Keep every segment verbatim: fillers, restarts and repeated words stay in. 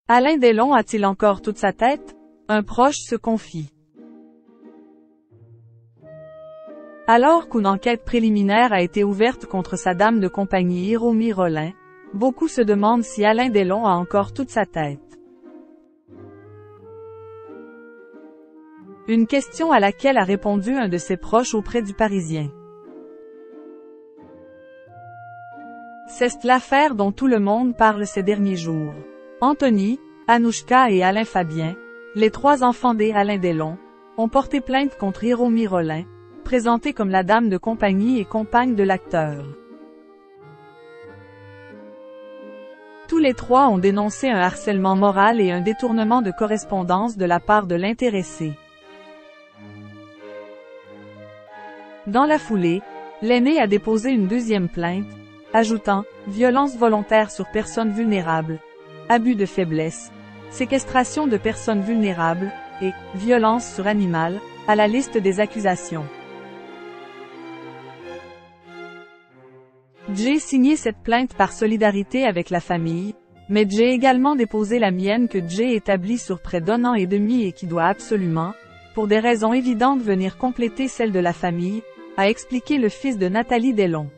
Alain Delon a-t-il encore toute sa tête? Un proche se confie. Alors qu'une enquête préliminaire a été ouverte contre sa dame de compagnie Hiromi Rollin, beaucoup se demandent si Alain Delon a encore toute sa tête. Une question à laquelle a répondu un de ses proches auprès du Parisien. C'est l'affaire dont tout le monde parle ces derniers jours. Anthony, Anouchka et Alain Fabien, les trois enfants d'Alain Delon, ont porté plainte contre Hiromi Rollin, présentée comme la dame de compagnie et compagne de l'acteur. Tous les trois ont dénoncé un harcèlement moral et un détournement de correspondance de la part de l'intéressé. Dans la foulée, l'aîné a déposé une deuxième plainte, ajoutant « violence volontaire sur personnes vulnérables », abus de faiblesse, séquestration de personnes vulnérables, et « violence sur animal » à la liste des accusations. J'ai signé cette plainte par solidarité avec la famille, mais j'ai également déposé la mienne que j'ai établie sur près d'un an et demi et qui doit absolument, pour des raisons évidentes venir compléter celle de la famille, a expliqué le fils de Nathalie Delon.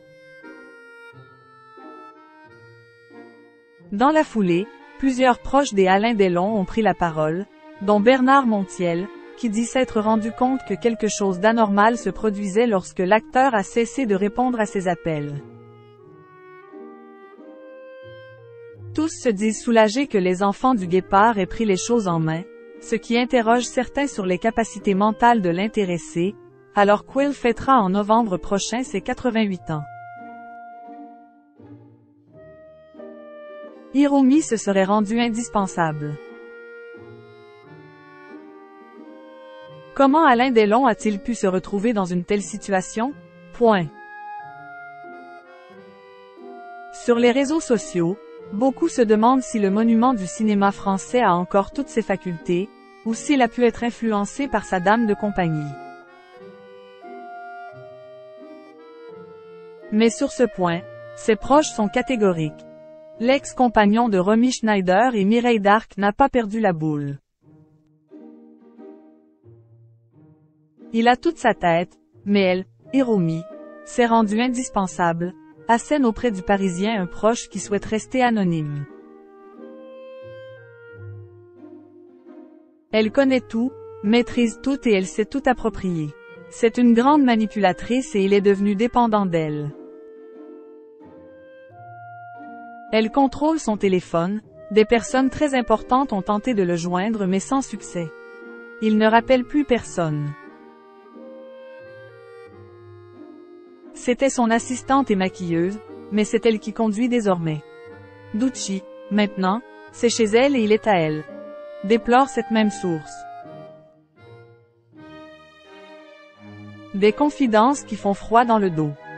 Dans la foulée, plusieurs proches d'Alain Delon ont pris la parole, dont Bernard Montiel, qui dit s'être rendu compte que quelque chose d'anormal se produisait lorsque l'acteur a cessé de répondre à ses appels. Tous se disent soulagés que les enfants du Guépard aient pris les choses en main, ce qui interroge certains sur les capacités mentales de l'intéressé, alors qu'il fêtera en novembre prochain ses quatre-vingt-huit ans. Hiromi se serait rendu indispensable. Comment Alain Delon a-t-il pu se retrouver dans une telle situation? Point. Sur les réseaux sociaux, beaucoup se demandent si le monument du cinéma français a encore toutes ses facultés, ou s'il a pu être influencé par sa dame de compagnie. Mais sur ce point, ses proches sont catégoriques. L'ex-compagnon de Romy Schneider et Mireille Darc n'a pas perdu la boule. Il a toute sa tête, mais elle, Hiromi, s'est rendue indispensable, assène auprès du Parisien un proche qui souhaite rester anonyme. Elle connaît tout, maîtrise tout et elle sait tout approprier. C'est une grande manipulatrice et il est devenu dépendant d'elle. Elle contrôle son téléphone, des personnes très importantes ont tenté de le joindre mais sans succès. Il ne rappelle plus personne. C'était son assistante et maquilleuse, mais c'est elle qui conduit désormais. Ducci, maintenant, c'est chez elle et il est à elle. Déplore cette même source. Des confidences qui font froid dans le dos.